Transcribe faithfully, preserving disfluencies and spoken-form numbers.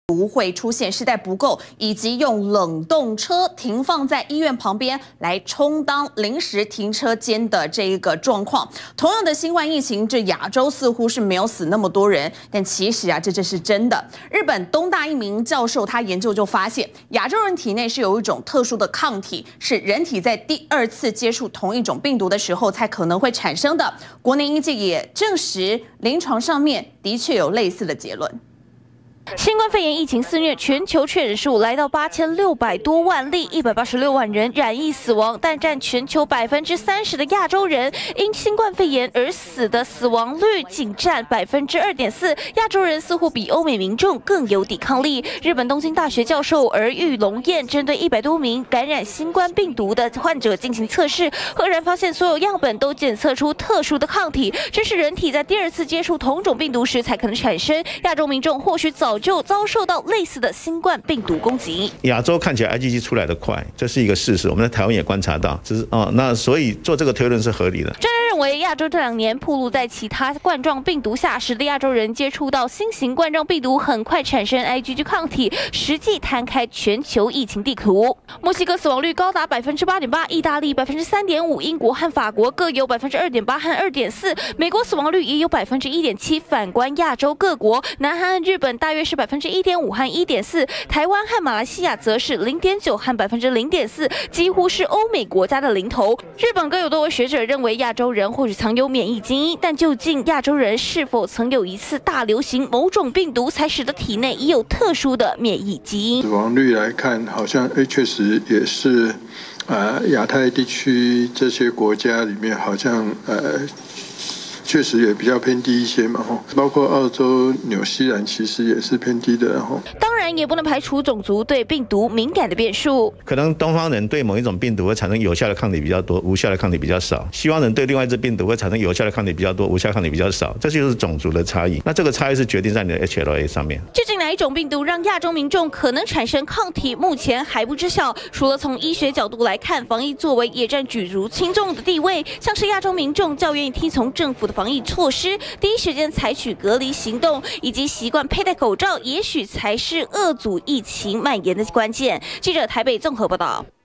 不会出现世代不够，以及用冷冻车停放在医院旁边来充当临时停车间的这一个状况。同样的新冠疫情，这亚洲似乎是没有死那么多人，但其实啊，这这是真的。日本东大一名教授他研究就发现，亚洲人体内是有一种特殊的抗体，是人体在第二次接触同一种病毒的时候才可能会产生的。国内医界也证实，临床上面的确有类似的结论。 新冠肺炎疫情肆虐，全球确诊数来到八千六百多万例，一百八十六万人染疫死亡，但占全球百分之三十的亚洲人因新冠肺炎而死的死亡率仅占百分之二点四。亚洲人似乎比欧美民众更有抵抗力。日本东京大学教授儿玉龙彦针对一百多名感染新冠病毒的患者进行测试，赫然发现所有样本都检测出特殊的抗体，这是人体在第二次接触同种病毒时才可能产生。亚洲民众或许早 就遭受到类似的新冠病毒攻击。 亚洲看起来 I G G 出来的快，这是一个事实。我们在台湾也观察到，只是哦，那所以做这个推论是合理的。 专家认为，亚洲这两年暴露在其他冠状病毒下，使得亚洲人接触到新型冠状病毒很快产生 I G G 抗体，实际摊开全球疫情地图。墨西哥死亡率高达百分之八点八，意大利百分之三点五，英国和法国各有百分之二点八和二点四，美国死亡率也有百分之一点七。反观亚洲各国，南韩和日本大约 是百分之一点五和一点四，台湾和马来西亚则是零点九和百分之零点四，几乎是欧美国家的零头。日本更有多位学者认为，亚洲人或许藏有免疫基因，但究竟亚洲人是否曾有一次大流行某种病毒，才使得体内已有特殊的免疫基因？ 死亡率来看，好像诶确实也是，呃，亚太地区这些国家里面，好像呃。 确实也比较偏低一些嘛，吼，包括澳洲、纽西兰其实也是偏低的，吼。 当然，也不能排除种族对病毒敏感的变数。 可能东方人对某一种病毒会产生有效的抗体比较多，无效的抗体比较少；西方人对另外一只病毒会产生有效的抗体比较多，无效抗体比较少。这就是种族的差异。那这个差异是决定在你的 H L A 上面。 究竟哪一种病毒让亚洲民众可能产生抗体，目前还不知晓。除了从医学角度来看，防疫作为也占举足轻重的地位。像是亚洲民众较愿意听从政府的 防疫措施，第一时间采取隔离行动，以及习惯佩戴口罩，也许才是遏阻疫情蔓延的关键。记者台北综合报道。